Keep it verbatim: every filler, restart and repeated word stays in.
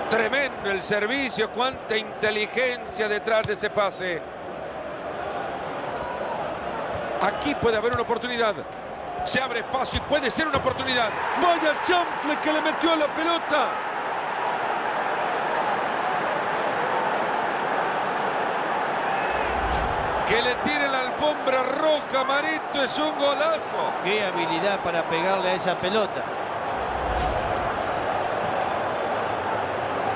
Tremendo el servicio, cuánta inteligencia detrás de ese pase. Aquí puede haber una oportunidad. Se abre espacio y puede ser una oportunidad. ¡Vaya chanfle que le metió a la pelota! Que le tire la alfombra roja, Marito, es un golazo. Qué habilidad para pegarle a esa pelota.